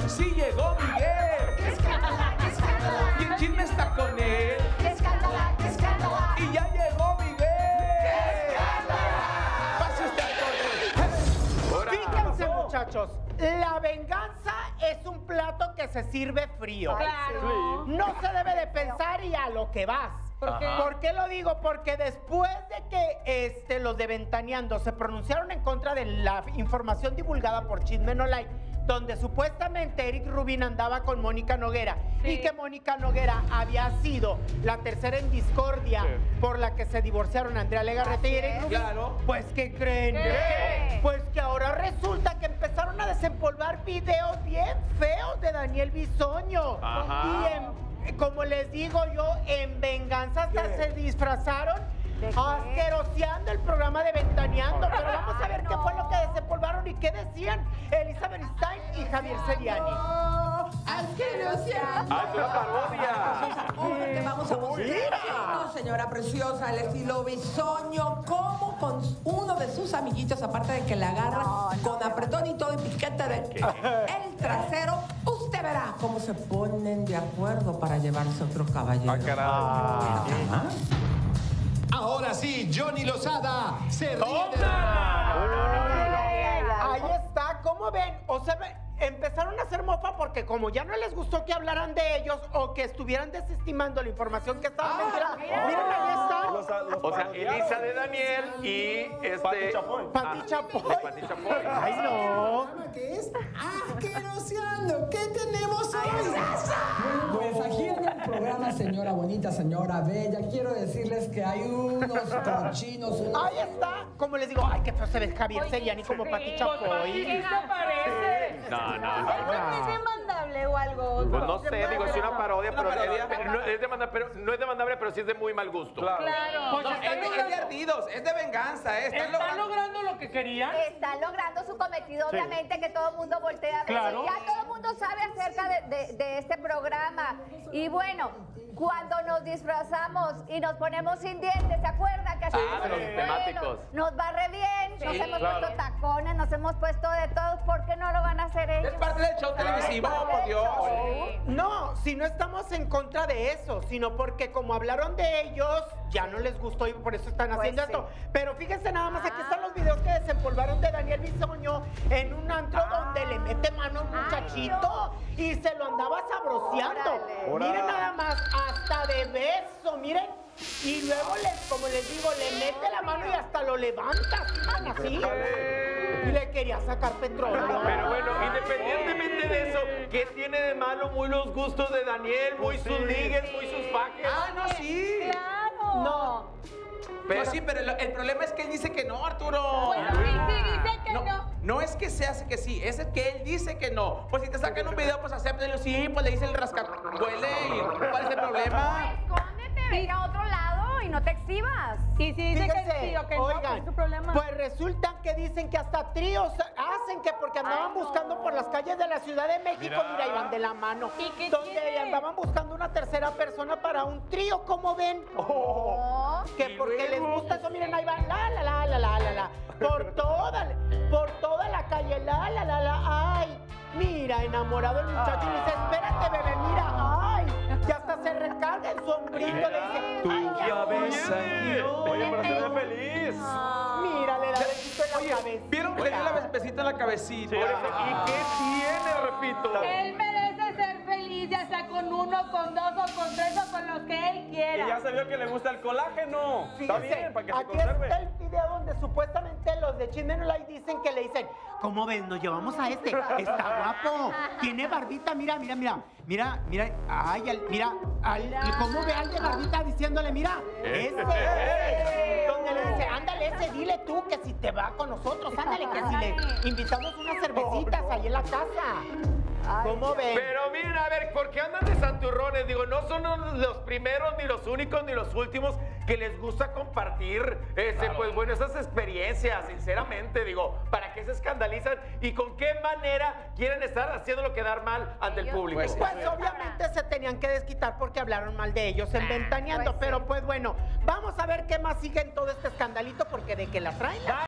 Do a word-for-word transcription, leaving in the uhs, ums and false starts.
Sí llegó Miguel. ¡Qué escándala, qué escándala! Y el chisme está con él. ¡Qué escándala, qué escándala! Y ya llegó Miguel. ¡Qué escándala! Pase usted con él. Fíjense, muchachos, la venganza es un plato que se sirve frío. Claro. No se debe de pensar y a lo que vas. ¿Por qué? ¿Por qué lo digo? Porque después de que este, los de Ventaneando se pronunciaron en contra de la información divulgada por Chisme No Like, donde supuestamente Eric Rubin andaba con Mónica Noguera, Sí. y que Mónica Noguera había sido la tercera en discordia Sí. por la que se divorciaron Andrea Legarreta y Así Eric es. Rubin. Claro. Pues, ¿qué creen? ¿Qué? Pues que ahora resulta que empezaron a desempolvar videos bien feos de Daniel Bisoño. Ajá. Y en como les digo yo, en venganza hasta ¿Qué? se disfrazaron ¿De qué? asqueroseando el programa de Ventaneando. Pero vamos a ver Ay, qué no. fue lo que desempolvaron y qué decían Elizabeth Stein y Javier Seriani. ¡Asqueroseando! ¡Ah, es una parodia! Hombre, te vamos a mostrar. Mira. No, señora preciosa, al estilo Bisoño, como con uno de sus amiguitos, aparte de que la agarra No, no, con no. apretón y todo, y piquete de el trasero. Usted verá cómo se ponen de acuerdo para llevarse otro caballero. Ah, caray. Ahora sí, Johnny Lozada se ríe de... Ahí está, ¿cómo ven? O sea, ve- empezaron a hacer mofa porque como ya no les gustó que hablaran de ellos o que estuvieran desestimando la información que estaban vendiendo. mira. Miren, ahí están. Los, los O sea, parodiaron. Elisa de Daniel y este. Pati Chapoy. Pati Ah, Chapoy. de Pati Chapoy. Ay, no. ¿Qué es? Asqueroseando. ¿Qué tenemos hoy? Pues aquí en el programa, señora bonita, señora bella, quiero decirles que hay unos cochinos, unos... Ahí está. Como les digo, ay, qué feo se ve Javier Seriani como Pati ¿Qué Chapoy. se parece? No, no, no. ¿Es demandable o algo? Pues no sé, digo, es una parodia, Una pero, parodia. pero no, es demanda- pero no es demandable, pero sí es de muy mal gusto. Claro. Claro. Pues No, es, de, es de ardidos, es de venganza, eh. Están ¿Están logrando... logrando lo que querían? Está logrando su cometido, obviamente, que todo el mundo voltea a ver. Claro. Ya todo el mundo sabe acerca de, de- de este programa. Y bueno, cuando nos disfrazamos y nos ponemos sin dientes, ¿se acuerdan? Que así Ah, de los bueno, temáticos. nos va re bien, nos hemos claro. puesto tacones, nos hemos puesto de todos. ¿Por qué no lo van a hacer ellos? Es parte del show televisivo, Es parte por del Dios. show. No, si no estamos en contra de eso, sino porque como hablaron de ellos, ya no les gustó y por eso están Pues haciendo sí. esto. Pero fíjense nada más, aquí Ah. están los videos que desempolvaron de Daniel Bisoño en un antro Ah. donde le mete mano a un Ay, muchachito no. y se lo andaba sabroseando. Órale. Miren nada más, hasta de beso, miren. Y luego, les, como les digo, le mete la mano y hasta lo levanta, así. Y le quería sacar petróleo. Pero bueno, independientemente de eso, ¿qué tiene de malo muy los gustos de Daniel, muy sus ligues, muy sus fajes? Ah, no, sí. Claro. No. Pero sí, pero el, el problema es que él dice que no, Arturo. Pues sí, sí, dice que no. No es que se hace que sí, es el que él dice que no. Pues si te sacan un video, pues acéptelo, sí, pues le dice el rascahuele y ¿cuál es el problema? Escóndete, vete a otro lado y no te exhibas. Y si dice que Fíjense, sí o que no, pues oigan, es su problema. pues resulta que dicen que hasta tríos hacen que porque andaban Ay, no. buscando por las calles de la Ciudad de México, mira, iban de la mano. ¿Y qué donde tiene? andaban buscando una tercera persona para un trío, ¿cómo ven? No. Que Y porque les luego, gusta eso, miren, ahí van, la, la, la, la, la, la, la, por toda, por toda la calle, la, la, la, la, ay, mira, enamorado el muchacho, y le dice, espérate, bebé, mira, ay, ya hasta se recarga en su hombrito, le dice, Tú ay, ya ves ay, a Dios. Oye, pero se ve feliz. mira, le da besito en la Oye, cabeza. ¿vieron que le dio la besita en la cabecita? ¿Y qué tiene, repito? Él merece ser feliz, ya sea con uno, con dos o con tres o con los que él quiera. Y ya se vio que le gusta el colágeno. Está Fíjense, bien, para que se aquí conserve. está el video donde supuestamente los de Chisme No Like dicen que le dicen, ¿cómo ves? Nos llevamos a este, está guapo, tiene barbita, mira, mira, mira, mira, mira, ay, al- mira, al- ¿cómo ve al de barbita diciéndole, mira, ese, ese, donde le dice, ándale, ese, dile tú que si te va con nosotros, ándale, que si le invitamos unas cervecitas ahí en la casa. ¿Cómo ven? Pero miren, a ver, ¿por qué andan de santurrones? Digo, no son los primeros, ni los únicos, ni los últimos que les gusta compartir, ese, pues bueno, esas experiencias, sinceramente, digo, ¿para qué se escandalizan? ¿Y con qué manera quieren estar haciéndolo quedar mal ante el Ellos- público? Pues, Pues obviamente se tenían que desquitar porque hablaron mal de ellos en Ventaneando, pues sí. pero pues bueno, vamos a ver qué más sigue en todo este escandalito porque de que la traen. la